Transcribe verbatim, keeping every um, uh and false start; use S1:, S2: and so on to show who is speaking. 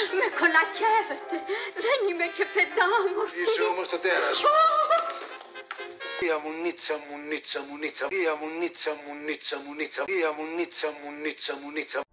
S1: Με κολακεύετε. Δεν είμαι και πεντάμορφη.
S2: Είσαι όμως το τέρας. Ia munitza, munitza, munitza. Ia munitza, munitza, munitza. Ia munitza, munitza, munitza.